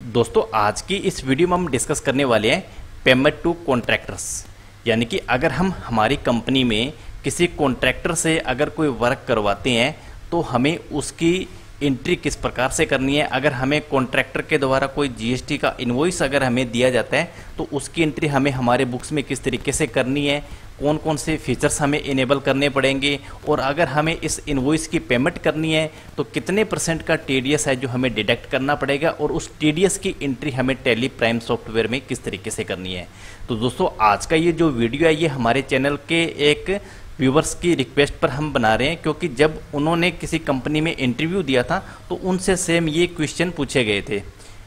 दोस्तों आज की इस वीडियो में हम डिस्कस करने वाले हैं पेमेंट टू कॉन्ट्रैक्टर्स। यानी कि अगर हम हमारी कंपनी में किसी कॉन्ट्रैक्टर से अगर कोई वर्क करवाते हैं तो हमें उसकी एंट्री किस प्रकार से करनी है। अगर हमें कॉन्ट्रैक्टर के द्वारा कोई जीएसटी का इनवॉइस अगर हमें दिया जाता है तो उसकी एंट्री हमें हमारे बुक्स में किस तरीके से करनी है, कौन कौन से फीचर्स हमें इनेबल करने पड़ेंगे, और अगर हमें इस इनवॉइस की पेमेंट करनी है तो कितने % का टीडीएस है जो हमें डिडक्ट करना पड़ेगा, और उस टीडीएस की एंट्री हमें टैली प्राइम सॉफ्टवेयर में किस तरीके से करनी है। तो दोस्तों आज का ये जो वीडियो है ये हमारे चैनल के एक व्यूवर्स की रिक्वेस्ट पर हम बना रहे हैं, क्योंकि जब उन्होंने किसी कंपनी में इंटरव्यू दिया था तो उनसे सेम ये क्वेश्चन पूछे गए थे।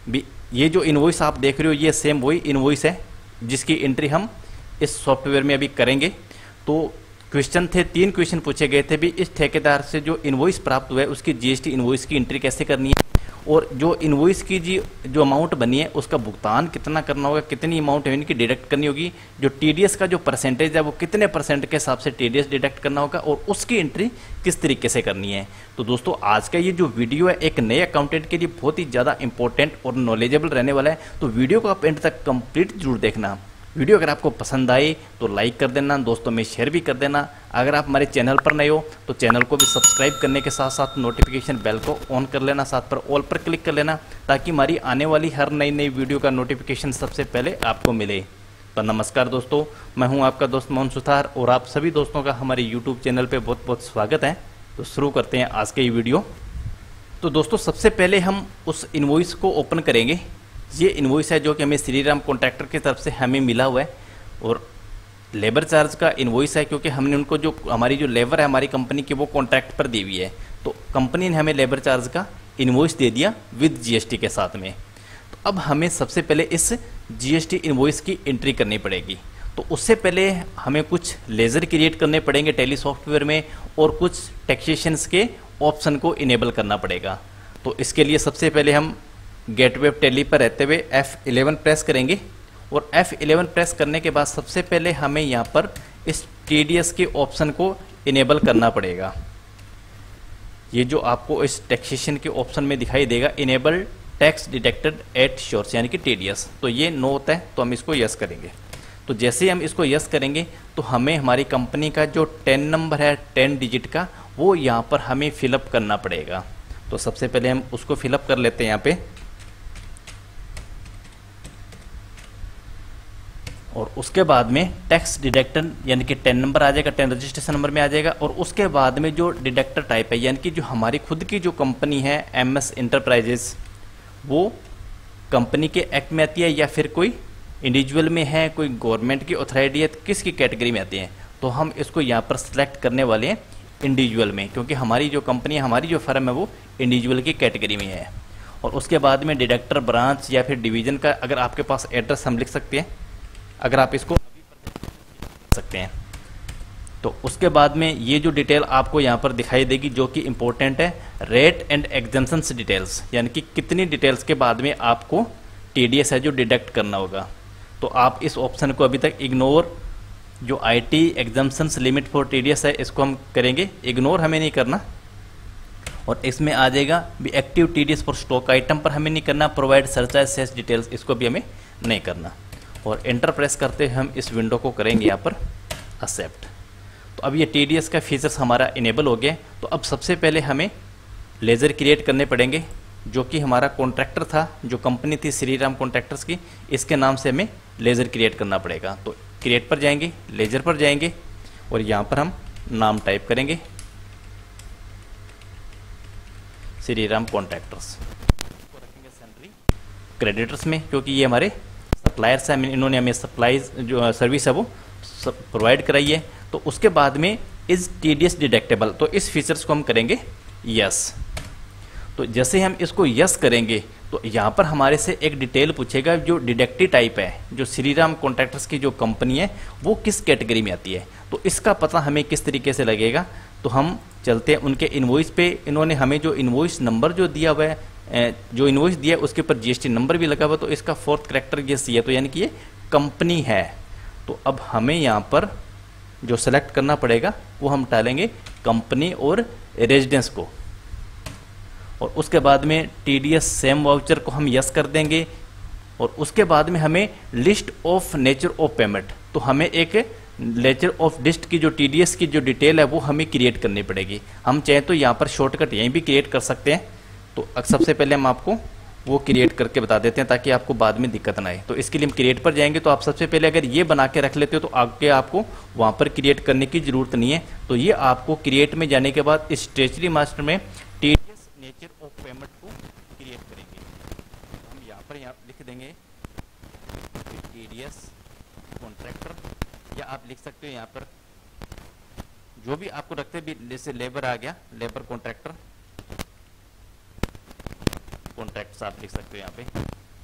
ये जो इनवॉइस आप देख रहे हो ये सेम वही इनवॉइस है जिसकी एंट्री हम इस सॉफ्टवेयर में अभी करेंगे। तो क्वेश्चन थे, 3 क्वेश्चन पूछे गए थे भी, इस ठेकेदार से जो इनवॉइस प्राप्त हुआ है उसकी जीएसटी इनवॉइस की एंट्री कैसे करनी है, और जो इनवॉइस की जो अमाउंट बनी है उसका भुगतान कितना करना होगा, कितनी अमाउंट है इनकी डिडक्ट करनी होगी, जो टीडीएस का जो परसेंटेज है वो कितने % के हिसाब से टीडीएस डिडक्ट करना होगा, और उसकी एंट्री किस तरीके से करनी है। तो दोस्तों आज का ये जो वीडियो है एक नए अकाउंटेंट के लिए बहुत ही ज़्यादा इंपॉर्टेंट और नॉलेजेबल रहने वाला है। तो वीडियो को आप एंड तक कंप्लीट जरूर देखना। वीडियो अगर आपको पसंद आए तो लाइक कर देना, दोस्तों में शेयर भी कर देना। अगर आप हमारे चैनल पर नए हो तो चैनल को भी सब्सक्राइब करने के साथ साथ नोटिफिकेशन बेल को ऑन कर लेना, साथ पर ऑल पर क्लिक कर लेना, ताकि हमारी आने वाली हर नई वीडियो का नोटिफिकेशन सबसे पहले आपको मिले। तो नमस्कार दोस्तों, मैं हूं आपका दोस्त मोहन सुथार और आप सभी दोस्तों का हमारे यूट्यूब चैनल पर बहुत बहुत स्वागत है। तो शुरू करते हैं आज के ये वीडियो। तो दोस्तों सबसे पहले हम उस इनवॉइस को ओपन करेंगे। ये इनवॉइस है जो कि हमें श्रीराम कॉन्ट्रैक्टर की तरफ से हमें मिला हुआ है, और लेबर चार्ज का इनवॉइस है क्योंकि हमने उनको जो हमारी जो लेबर है हमारी कंपनी की वो कॉन्ट्रैक्ट पर दी हुई है, तो कंपनी ने हमें लेबर चार्ज का इनवॉइस दे दिया विद जीएसटी के साथ में। तो अब हमें सबसे पहले इस जीएसटी इनवॉइस की एंट्री करनी पड़ेगी। तो उससे पहले हमें कुछ लेजर क्रिएट करने पड़ेंगे टैली सॉफ्टवेयर में, और कुछ टैक्सेशंस के ऑप्शन को इनेबल करना पड़ेगा। तो इसके लिए सबसे पहले हम गेटवे ऑफ टैली पर रहते हुए F11 प्रेस करेंगे, और F11 प्रेस करने के बाद सबसे पहले हमें यहाँ पर इस TDS के ऑप्शन को इनेबल करना पड़ेगा। ये जो आपको इस टैक्सेशन के ऑप्शन में दिखाई देगा, enable tax deducted at source यानी कि TDS, तो ये नो होता है तो हम इसको यस करेंगे। तो जैसे ही हम इसको यस करेंगे तो हमें हमारी कंपनी का जो 10 नंबर है 10 डिजिट का वो यहाँ पर हमें फिलअप करना पड़ेगा। तो सबसे पहले हम उसको फिलअप कर लेते हैं यहाँ पे, और उसके बाद में टैक्स डिडक्टर यानी कि 10 नंबर आ जाएगा, 10 रजिस्ट्रेशन नंबर में आ जाएगा, और उसके बाद में जो डिडक्टर टाइप है यानी कि जो हमारी खुद की जो कंपनी है MS इंटरप्राइजेस, वो कंपनी के एक्ट में आती है या फिर कोई इंडिविजुअल में है, कोई गवर्नमेंट की अथॉरिटी है, तो किसकी कैटेगरी में आती है। तो हम इसको यहाँ पर सिलेक्ट करने वाले हैं इंडिविजुअल में, क्योंकि हमारी जो कंपनी है हमारी जो फर्म है वो इंडिविजुअल की कैटेगरी में है। और उसके बाद में डिडक्टर ब्रांच या फिर डिवीजन का अगर आपके पास एड्रेस हम लिख सकते हैं, अगर आप इसको लिख सकते हैं। तो उसके बाद में ये जो डिटेल आपको यहाँ पर दिखाई देगी जो कि इम्पोर्टेंट है, रेट एंड एग्जम्पशंस डिटेल्स, यानी कि कितनी डिटेल्स के बाद में आपको टीडीएस है जो डिडक्ट करना होगा। तो आप इस ऑप्शन को अभी तक इग्नोर, जो IT exemptions limit for TDS है इसको हम करेंगे, इग्नोर हमें नहीं करना। और इसमें आ जाएगा भी active TDS for stock item पर हमें नहीं करना, प्रोवाइड सरचार्ज सेस डिटेल्स इसको भी हमें नहीं करना। और एंटर प्रेस करते हम इस विंडो को करेंगे यहाँ पर एक्सेप्ट। तो अब ये TDS का फीचर्स हमारा इनेबल हो गया। तो अब सबसे पहले हमें लेजर क्रिएट करने पड़ेंगे, जो कि हमारा कॉन्ट्रैक्टर था, जो कंपनी थी श्रीराम कॉन्ट्रैक्टर्स की, इसके नाम से हमें लेजर क्रिएट करना पड़ेगा। तो क्रिएट पर जाएंगे, लेजर पर जाएंगे, और यहाँ पर हम नाम टाइप करेंगे श्रीराम कॉन्ट्रैक्टर्स, रखेंगे सैलरी क्रेडिटर्स में, क्योंकि ये हमारे सप्लायर्स हैं, इन्होंने हमें सप्लाईज जो सर्विस है वो प्रोवाइड कराई है। तो उसके बाद में इज TDS डिडक्टेबल, तो इस फीचर्स को हम करेंगे यस। तो जैसे हम इसको यस करेंगे तो यहाँ पर हमारे से एक डिटेल पूछेगा, जो डिडक्टिव टाइप है, जो श्रीराम कॉन्ट्रैक्टर्स की जो कंपनी है वो किस कैटेगरी में आती है। तो इसका पता हमें किस तरीके से लगेगा। तो हम चलते हैं उनके इनवॉइस पे। इन्होंने हमें जो इनवॉइस नंबर जो दिया हुआ है, जो इनवॉइस दिया है उसके ऊपर जीएसटी नंबर भी लगा हुआ, तो इसका 4th कैरेक्टर ये सी है, तो यानी कि ये कंपनी है। तो अब हमें यहाँ पर जो सेलेक्ट करना पड़ेगा वो हम डालेंगे कंपनी और रेजिडेंस को। और उसके बाद में TDS सेम वाउचर को हम यस कर देंगे। और उसके बाद में हमें list of nature of payment, तो हमें एक नेचर ऑफ लिस्ट की जो TDS की जो डिटेल है वो हमें क्रिएट करनी पड़ेगी। हम चाहें तो यहाँ पर शॉर्टकट यहीं भी क्रिएट कर सकते हैं, तो सबसे पहले हम आपको वो क्रिएट करके बता देते हैं ताकि आपको बाद में दिक्कत ना आए। तो इसके लिए हम क्रिएट पर जाएंगे, तो आप सबसे पहले अगर ये बना के रख लेते हो तो आगे आपको वहाँ पर क्रिएट करने की ज़रूरत नहीं है। तो ये आपको क्रिएट में जाने के बाद इस ट्रेजरी मास्टर में TDS नेचर ऑफ पेमेंट को क्रिएट करेंगे। हम यहाँ पर लिख देंगे TDS कॉन्ट्रैक्टर, या आप लिख सकते हो यहाँ पर जो भी आपको रखते हैं, जैसे लेबर आ गया, लेबर कॉन्ट्रैक्टर कॉन्ट्रैक्ट्स आप लिख सकते हो यहाँ पे।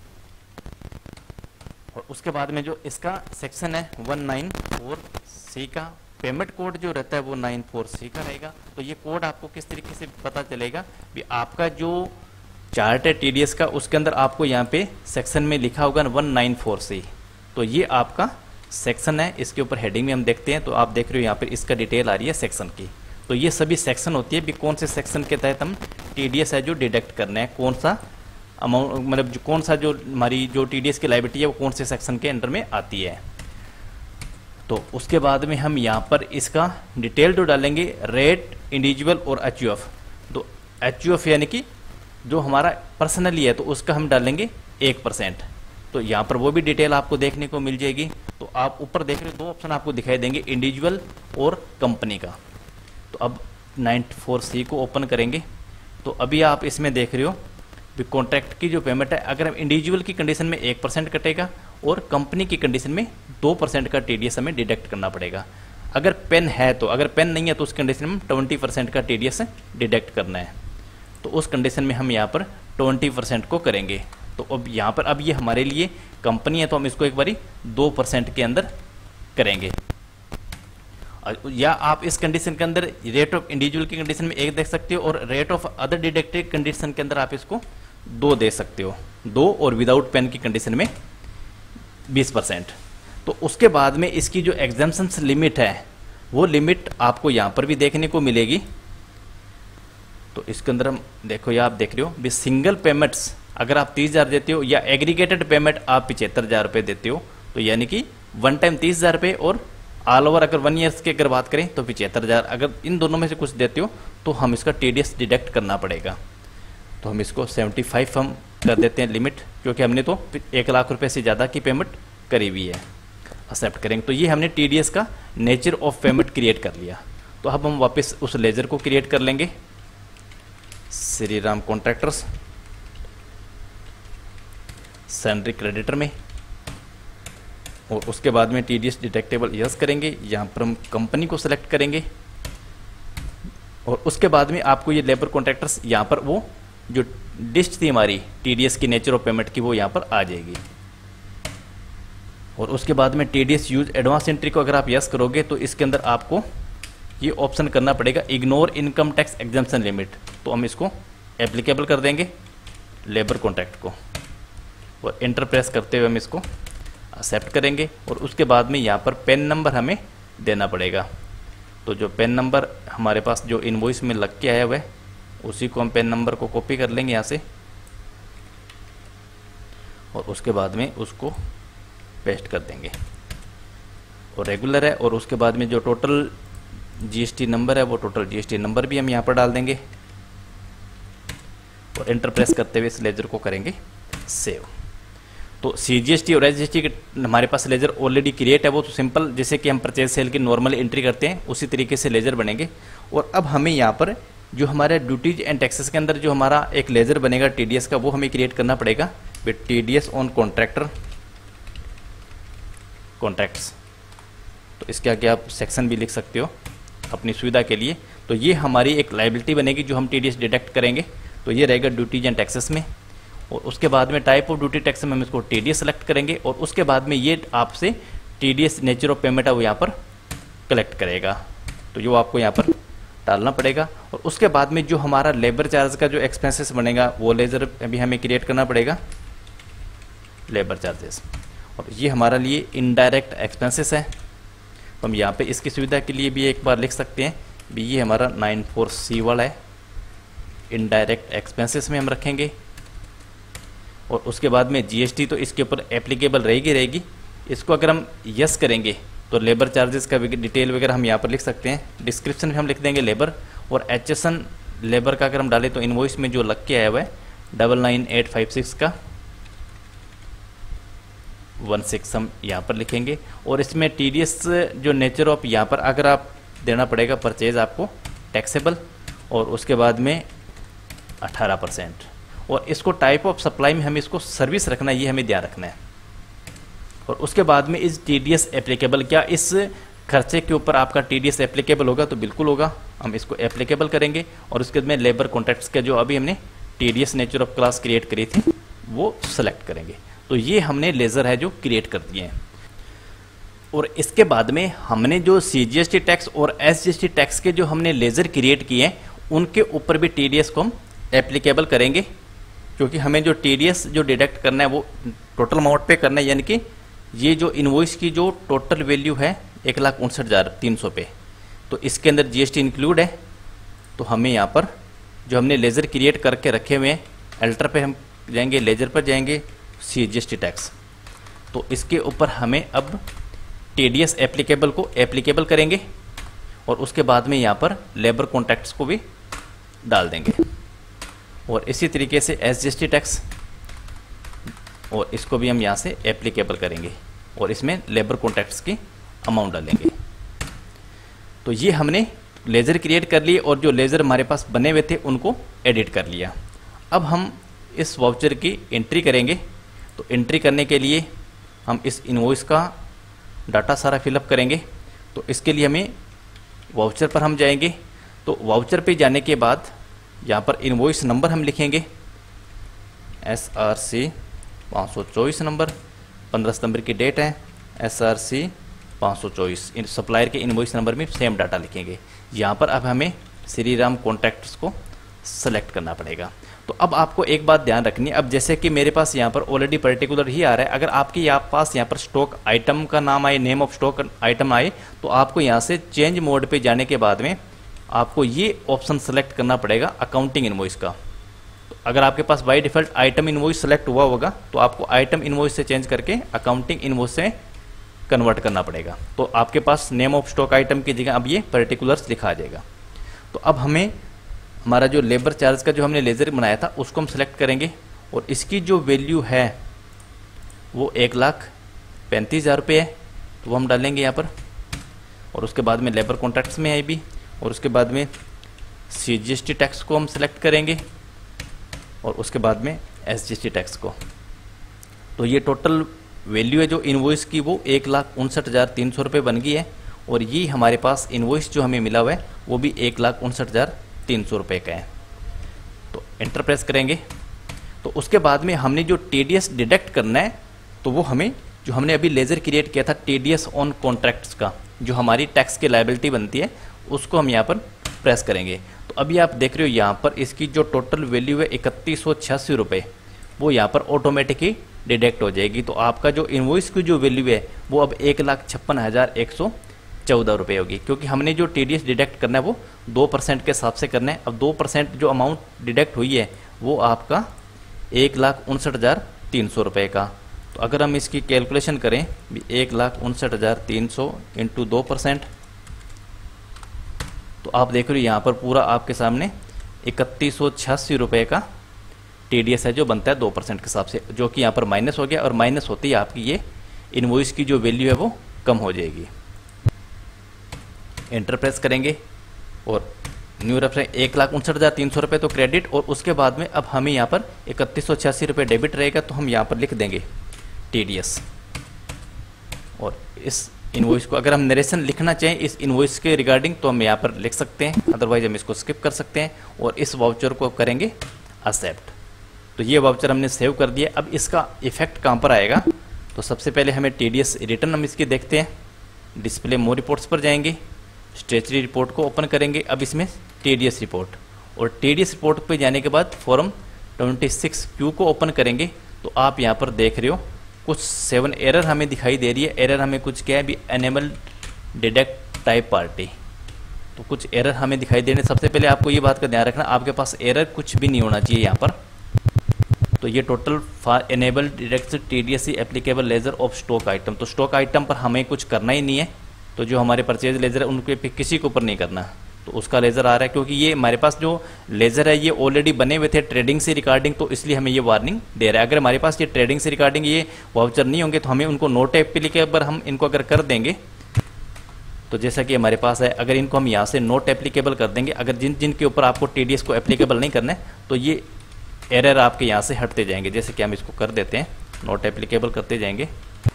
और उसके बाद में जो इसका सेक्शन है 194C का पेमेंट कोड जो रहता है वो 94C का रहेगा। तो ये कोड आपको किस तरीके से पता चलेगा भी आपका जो चार्ट है TDS का, उसके अंदर आपको यहाँ पे सेक्शन में लिखा होगा 194C। तो ये आपका सेक्शन है, इसके ऊपर हेडिंग में हम देखते हैं, तो आप देख रहे हो यहाँ पे इसका डिटेल आ रही है सेक्शन की। तो ये सभी सेक्शन होती है भी कौन से सेक्शन के तहत हम TDS है जो डिडक्ट करना है, कौन सा अमाउंट, मतलब कौन सा जो हमारी जो TDS की लायबिलिटी है वो कौन से सेक्शन के अंडर में आती है। तो उसके बाद में हम यहाँ पर इसका डिटेल जो डालेंगे रेट इंडिविजुअल और HUF। तो HUF यानी कि जो हमारा पर्सनली है तो उसका हम डालेंगे 1%। तो यहाँ पर वो भी डिटेल आपको देखने को मिल जाएगी। तो आप ऊपर देख रहे हो 2 ऑप्शन आपको दिखाई देंगे, इंडिविजुअल और कंपनी का। तो अब 94C को ओपन करेंगे, तो अभी आप इसमें देख रहे हो भी कॉन्ट्रैक्ट की जो पेमेंट है, अगर हम इंडिविजुअल की कंडीशन में 1% कटेगा और कंपनी की कंडीशन में 2% का TDS हमें डिडक्ट करना पड़ेगा। अगर पेन है तो, अगर पेन नहीं है तो उस कंडीशन में 20% का TDS डिडक्ट करना है। तो उस कंडीशन में हम यहाँ पर 20% को करेंगे। तो अब यहाँ पर अब ये हमारे लिए कंपनी है तो हम इसको एक बारी 2% के अंदर करेंगे। या आप इस कंडीशन के अंदर रेट ऑफ इंडिविजुअल की कंडीशन में 1 देख सकते हो और rate of other deducted condition के अंदर आप इसको 2 दे सकते हो, 2 और विदाउट पेन की कंडीशन में 20%। तो उसके बाद में इसकी जो एग्जाम्पशंस लिमिट है वो लिमिट आपको यहाँ पर भी देखने को मिलेगी। तो इसके अंदर हम देखो, या आप देख रहे हो भी सिंगल पेमेंट्स अगर आप 30,000 देते हो या एग्रीगेटेड पेमेंट आप 75,000 रुपये देते हो, तो यानी कि वन टाइम 30,000 रुपये और ऑल ओवर अगर 1 ईयर्स की अगर बात करें तो 75,000, अगर इन दोनों में से कुछ देते हो तो हम इसका TDS डिडक्ट करना पड़ेगा। तो हम इसको 75 हम कर देते हैं लिमिट, क्योंकि हमने तो 1 लाख रुपए से ज़्यादा की पेमेंट करी हुई है। एक्सेप्ट करेंगे, तो ये हमने TDS का नेचर ऑफ पेमेंट क्रिएट कर लिया। तो अब हम वापस उस लेजर को क्रिएट कर लेंगे, Shri Ram contractors salary creditor में, और उसके बाद में TDS डिटेक्टेबल यस करेंगे। यहाँ पर हम कंपनी को सिलेक्ट करेंगे और उसके बाद में आपको ये लेबर कॉन्ट्रैक्टर्स यहाँ पर वो जो लिस्ट थी हमारी TDS की नेचर ऑफ पेमेंट की वो यहाँ पर आ जाएगी। और उसके बाद में TDS यूज एडवांस एंट्री को अगर आप यस करोगे तो इसके अंदर आपको ये ऑप्शन करना पड़ेगा ignore income tax exemption limit. तो हम इसको एप्लीकेबल कर देंगे लेबर कॉन्ट्रैक्ट को और एंटर प्रेस करते हुए हम इसको एक्सेप्ट करेंगे। और उसके बाद में यहाँ पर पेन नंबर हमें देना पड़ेगा। तो जो पेन नंबर हमारे पास जो इनवॉइस में लग के आया हुआ है उसी को हम पेन नंबर को कॉपी कर लेंगे यहाँ से और उसके बाद में उसको पेस्ट कर देंगे और रेगुलर है। और उसके बाद में जो टोटल GST नंबर है वो टोटल GST नंबर भी हम यहाँ पर डाल देंगे और एंटर प्रेस करते हुए इस लेजर को करेंगे सेव। तो CGST और SGST के हमारे पास लेजर ऑलरेडी क्रिएट है, वो तो सिंपल जैसे कि हम परचेज सेल की नॉर्मल एंट्री करते हैं उसी तरीके से लेजर बनेंगे। और अब हमें यहाँ पर जो हमारे ड्यूटीज एंड टैक्सेस के अंदर जो हमारा एक लेजर बनेगा TDS का वो हमें क्रिएट करना पड़ेगा with TDS on contractor contracts. तो इसके आगे आप सेक्शन भी लिख सकते हो अपनी सुविधा के लिए। तो ये हमारी एक लायबिलिटी बनेगी जो हम TDS डिडक्ट करेंगे। तो ये रहेगा ड्यूटीज एंड टैक्सेस में। और उसके बाद में टाइप ऑफ ड्यूटी टैक्स में हम इसको TDS सेलेक्ट करेंगे और उसके बाद में ये आपसे TDS नेचर ऑफ पेमेंट है वो यहाँ पर कलेक्ट करेगा। तो जो आपको यहाँ पर डालना पड़ेगा। और उसके बाद में जो हमारा लेबर चार्ज का जो एक्सपेंसेस बनेगा वो लेजर अभी हमें क्रिएट करना पड़ेगा लेबर चार्जेस। और ये हमारा लिए इनडायरेक्ट एक्सपेंसेस है। तो हम यहाँ पे इसकी सुविधा के लिए भी एक बार लिख सकते हैं भी ये हमारा 94C वाला है इनडायरेक्ट एक्सपेंसेस में हम रखेंगे। और उसके बाद में जीएसटी तो इसके ऊपर एप्लीकेबल रहेगी। इसको अगर हम यस करेंगे तो लेबर चार्जेस का डिटेल वगैरह हम यहाँ पर लिख सकते हैं। डिस्क्रिप्शन में हम लिख देंगे लेबर, और एचएसएन लेबर का अगर हम डालें तो इनवॉइस में जो लग के आया हुआ है 99856 का 16 हम यहाँ पर लिखेंगे। और इसमें टीडीएस जो नेचर ऑफ यहाँ पर अगर आप देना पड़ेगा परचेज आपको टैक्सेबल, और उसके बाद में 18%। और इसको टाइप ऑफ सप्लाई में हमें इसको सर्विस रखना है, ये हमें ध्यान रखना है। और उसके बाद में इस टीडीएस एप्लीकेबल, क्या इस खर्चे के ऊपर आपका टीडीएस एप्लीकेबल होगा? तो बिल्कुल होगा, हम इसको एप्लीकेबल करेंगे। और उसके बाद में लेबर कॉन्ट्रैक्ट्स के जो अभी हमने TDS nature of class create करी थी वो सेलेक्ट करेंगे। तो ये हमने लेज़र है जो क्रिएट कर दिए हैं। और इसके बाद में हमने जो सीजीएसटी टैक्स और एसजीएसटी टैक्स के जो हमने लेज़र क्रिएट किए हैं उनके ऊपर भी टीडीएस को हम एप्लीकेबल करेंगे, क्योंकि हमें जो टीडीएस जो डिडक्ट करना है वो टोटल अमाउंट पे करना है। यानी कि ये जो इनवॉइस की जो टोटल वैल्यू है 1,59,300 पे, तो इसके अंदर जीएसटी इंक्लूड है। तो हमें यहाँ पर जो हमने लेज़र क्रिएट करके रखे हुए हैं, अल्टर पे हम जाएंगे, लेज़र पर जाएंगे, सीजीएसटी टैक्स, तो इसके ऊपर हमें अब टीडीएस एप्लीकेबल को एप्लीकेबल करेंगे। और उसके बाद में यहाँ पर लेबर कॉन्ट्रैक्ट्स को भी डाल देंगे। और इसी तरीके से एसजीएसटी टैक्स, और इसको भी हम यहाँ से एप्लीकेबल करेंगे और इसमें लेबर कॉन्ट्रैक्ट्स की अमाउंट डालेंगे। तो ये हमने लेज़र क्रिएट कर लिए और जो लेज़र हमारे पास बने हुए थे उनको एडिट कर लिया। अब हम इस वाउचर की एंट्री करेंगे। तो एंट्री करने के लिए हम इस इनवॉइस का डाटा सारा फिलअप करेंगे। तो इसके लिए हमें वाउचर पर हम जाएंगे। तो वाउचर पे जाने के बाद यहाँ पर इनवॉइस नंबर हम लिखेंगे, SRC 524 नंबर, 15 सितंबर की डेट है, SRC 524। इन सप्लायर के इनवॉइस नंबर में सेम डाटा लिखेंगे। यहाँ पर अब हमें श्री राम कॉन्ट्रैक्ट्स को सेलेक्ट करना पड़ेगा। तो अब आपको एक बात ध्यान रखनी है, अब जैसे कि मेरे पास यहाँ पर ऑलरेडी पर्टिकुलर ही आ रहा है, अगर आपके पास यहाँ पर स्टॉक आइटम का नाम आए, नेम ऑफ स्टॉक आइटम आए, तो आपको यहाँ से चेंज मोड पे जाने के बाद में आपको ये ऑप्शन सेलेक्ट करना पड़ेगा अकाउंटिंग इनवॉइस का। तो अगर आपके पास by default item invoice select हुआ होगा तो आपको आइटम इनवॉइस से चेंज करके अकाउंटिंग इनवॉइस से कन्वर्ट करना पड़ेगा। तो आपके पास नेम ऑफ स्टॉक आइटम की जगह अब ये पर्टिकुलर्स लिखा आ जाएगा। तो अब हमें हमारा जो लेबर चार्ज का जो हमने लेज़र बनाया था उसको हम सेलेक्ट करेंगे और इसकी जो वैल्यू है वो 1,35,000 रुपये है, तो वो हम डालेंगे यहाँ पर। और उसके बाद में लेबर कॉन्ट्रैक्ट्स में है भी, और उसके बाद में सीजीएसटी टैक्स को हम सेलेक्ट करेंगे और उसके बाद में एसजीएसटी टैक्स को। तो ये टोटल वैल्यू है जो इनवॉइस की वो 1,59,300 रुपये बन गई है। और ये हमारे पास इनवॉइस जो हमें मिला हुआ है वो भी 1,59,300 रुपये का है। तो एंटर प्रेस करेंगे। तो उसके बाद में हमने जो टीडीएस डिडक्ट करना है तो वो हमें जो हमने अभी लेज़र क्रिएट किया था टीडीएस ऑन कॉन्ट्रैक्ट्स का, जो हमारी टैक्स की लायबिलिटी बनती है, उसको हम यहाँ पर प्रेस करेंगे। तो अभी आप देख रहे हो यहाँ पर इसकी जो टोटल वैल्यू है 3,186 रुपये, वो यहाँ पर ऑटोमेटिकली डिडक्ट हो जाएगी। तो आपका जो इनवॉइस की जो वैल्यू है वो अब 1,56,114 रुपये होगी, क्योंकि हमने जो टीडीएस डिडक्ट करना है वो 2% के हिसाब से करना है। अब 2% जो अमाउंट डिडक्ट हुई है वो आपका 1,59,300 रुपये का। तो अगर हम इसकी कैलकुलेशन करें 1,59,300 इंटू 2%, तो आप देख रहे हो यहाँ पर पूरा आपके सामने 3,186 रुपये का टीडीएस है जो बनता है 2% के हिसाब से, जो कि यहाँ पर माइनस हो गया। और माइनस होती है आपकी ये इनवॉइस की जो वैल्यू है वो कम हो जाएगी। एंटर प्रेस करेंगे और न्यू रेफरेंस 1,59,300 रुपये तो क्रेडिट, और उसके बाद में अब हमें यहाँ पर 3,186 रुपये डेबिट रहेगा। तो हम यहाँ पर लिख देंगे टीडीएस। और इस इनवॉइस को अगर हम नरेशन लिखना चाहें इस इनवॉइस के रिगार्डिंग तो हम यहाँ पर लिख सकते हैं, अदरवाइज हम इसको स्किप कर सकते हैं। और इस वाउचर को करेंगे एक्सेप्ट। तो ये वाउचर हमने सेव कर दिया। अब इसका इफेक्ट कहाँ पर आएगा? तो सबसे पहले हमें टीडीएस रिटर्न हम इसकी देखते हैं। डिस्प्ले मोर रिपोर्ट्स पर जाएंगे, स्टेचुरी रिपोर्ट को ओपन करेंगे। अब इसमें टीडीएस रिपोर्ट, और टीडीएस रिपोर्ट पे जाने के बाद फॉर्म 26Q को ओपन करेंगे। तो आप यहाँ पर देख रहे हो कुछ 7 एरर हमें दिखाई दे रही है। एरर हमें कुछ क्या है भी, एनेबल डिडक्ट टाइप पार्टी। तो कुछ एरर हमें दिखाई देने। सबसे पहले आपको ये बात का ध्यान रखना, आपके पास एरर कुछ भी नहीं होना चाहिए यहाँ पर। तो ये total enable direct TDS applicable ledger of stock item, तो स्टॉक आइटम पर हमें कुछ करना ही नहीं है। तो जो हमारे परचेज लेजर है उनके पे किसी के ऊपर नहीं करना, तो उसका लेजर आ रहा है, क्योंकि ये हमारे पास जो लेजर है ये ऑलरेडी बने हुए थे ट्रेडिंग से रिगार्डिंग, तो इसलिए हमें ये वार्निंग दे रहा है। अगर हमारे पास ये ट्रेडिंग से रिगार्डिंग ये वाउचर नहीं होंगे तो हमें उनको नोट एप्लीकेबल हम इनको अगर कर देंगे, तो जैसा कि हमारे पास है, अगर इनको हम यहाँ से नोट एप्लीकेबल कर देंगे, अगर जिनके ऊपर आपको TDS को एप्लीकेबल नहीं करना है, तो ये एरर आपके यहाँ से हटते जाएंगे। जैसे कि हम इसको कर देते हैं, नोट एप्लीकेबल करते जाएंगे,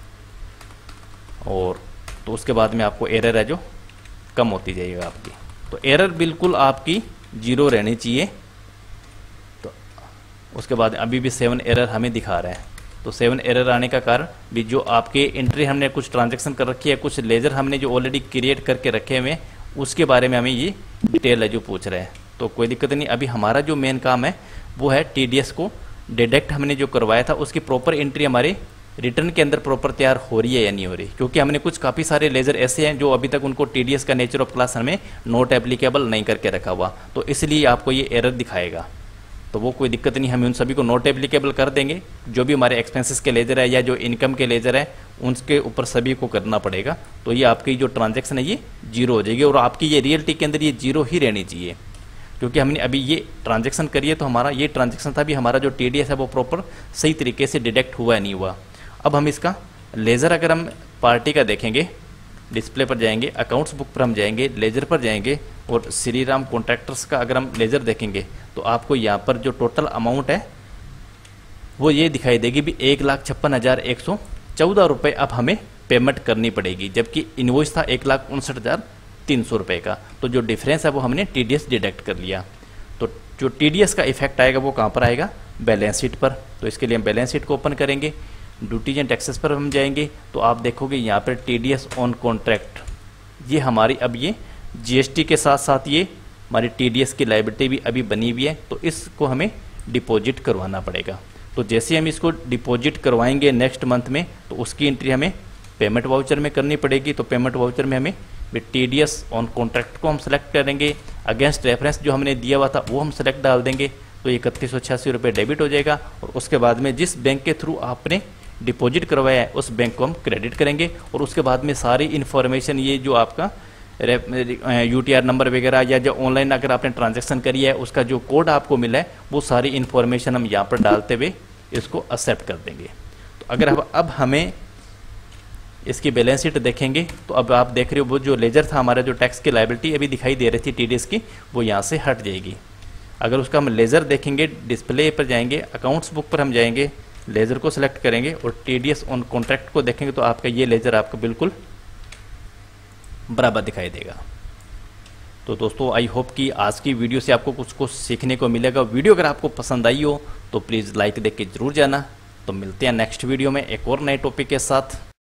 और तो उसके बाद में आपको एरर है जो कम होती जाएगी आपकी। तो एरर बिल्कुल आपकी 0 रहनी चाहिए। तो उसके बाद अभी भी 7 एरर हमें दिखा रहा है। तो 7 एरर आने का कारण भी जो आपके एंट्री हमने कुछ ट्रांजैक्शन कर रखी है, कुछ लेजर हमने जो ऑलरेडी क्रिएट करके रखे हुए हैं, उसके बारे में हमें ये डिटेल है जो पूछ रहे हैं। तो कोई दिक्कत नहीं। अभी हमारा जो मेन काम है वो है TDS को डिडक्ट हमने जो करवाया था उसकी प्रॉपर एंट्री हमारे रिटर्न के अंदर प्रॉपर तैयार हो रही है या नहीं हो रही, क्योंकि हमने कुछ काफ़ी सारे लेजर ऐसे हैं जो अभी तक उनको TDS का नेचर ऑफ क्लास हमें नोट एप्लीकेबल नहीं करके रखा हुआ, तो इसलिए आपको ये एरर दिखाएगा। तो वो कोई दिक्कत नहीं, हम उन सभी को नोट एप्लीकेबल कर देंगे। जो भी हमारे एक्सपेंसेस के लेजर है या जो इनकम के लेजर है उनके ऊपर सभी को करना पड़ेगा। तो ये आपकी जो ट्रांजैक्शन है ये 0 हो जाएगी, और आपकी ये रियलिटी के अंदर ये 0 ही रहनी चाहिए, क्योंकि हमने अभी ये ट्रांजैक्शन करी है। तो हमारा ये ट्रांजैक्शन था भी, हमारा जो TDS है वो प्रॉपर सही तरीके से डिडक्ट हुआ नहीं हुआ। अब हम इसका लेज़र अगर हम पार्टी का देखेंगे, डिस्प्ले पर जाएंगे, अकाउंट्स बुक पर हम जाएंगे, लेजर पर जाएंगे, और श्री राम कॉन्ट्रैक्टर्स का अगर हम लेजर देखेंगे तो आपको यहाँ पर जो टोटल अमाउंट है वो ये दिखाई देगी भी 1,56,114 रुपये अब हमें पेमेंट करनी पड़ेगी, जबकि इनवॉइस था 1,59,300 रुपये का। तो जो डिफरेंस है वो हमने TDS डिडक्ट कर लिया। तो जो TDS का इफेक्ट आएगा वो कहाँ पर आएगा? बैलेंस शीट पर। तो इसके लिए हम बैलेंस शीट को ओपन करेंगे, ड्यूटीज एंड टैक्सेस पर हम जाएंगे, तो आप देखोगे यहाँ पर TDS ऑन कॉन्ट्रैक्ट, ये हमारी अब ये GST के साथ साथ ये हमारी TDS की लायबिलिटी भी अभी बनी हुई है। तो इसको हमें डिपॉजिट करवाना पड़ेगा। तो जैसे हम इसको डिपॉजिट करवाएंगे नेक्स्ट मंथ में, तो उसकी एंट्री हमें पेमेंट वाउचर में करनी पड़ेगी। तो पेमेंट वाउचर में हमें TDS ऑन कॉन्ट्रैक्ट को हम सेलेक्ट करेंगे, अगेंस्ट रेफरेंस जो हमने दिया हुआ था वो हम सेलेक्ट डाल देंगे, तो 3186 रुपये डेबिट हो जाएगा। और उसके बाद में जिस बैंक के थ्रू आपने डिपॉजिट करवाया है उस बैंक को हम क्रेडिट करेंगे, और उसके बाद में सारी इन्फॉर्मेशन ये जो आपका UTR नंबर वगैरह या जो ऑनलाइन अगर आपने ट्रांजैक्शन करी है उसका जो कोड आपको मिला है वो सारी इन्फॉर्मेशन हम यहाँ पर डालते हुए इसको एक्सेप्ट कर देंगे। तो अगर अब हमें इसकी बैलेंस शीट देखेंगे तो अब आप देख रहे हो वो जो लेजर था हमारा, जो टैक्स की लायबिलिटी अभी दिखाई दे रही थी TDS की, वो यहाँ से हट जाएगी। अगर उसका हम लेजर देखेंगे, डिस्प्ले पर जाएंगे, अकाउंट्स बुक पर हम जाएंगे, लेजर को सिलेक्ट करेंगे और TDS ऑन कॉन्ट्रैक्ट को देखेंगे, तो आपका ये लेजर आपका बिल्कुल बराबर दिखाई देगा। तो दोस्तों आई होप कि आज की वीडियो से आपको कुछ सीखने को मिलेगा। वीडियो अगर आपको पसंद आई हो तो प्लीज़ लाइक देख के जरूर जाना। तो मिलते हैं नेक्स्ट वीडियो में एक और नए टॉपिक के साथ।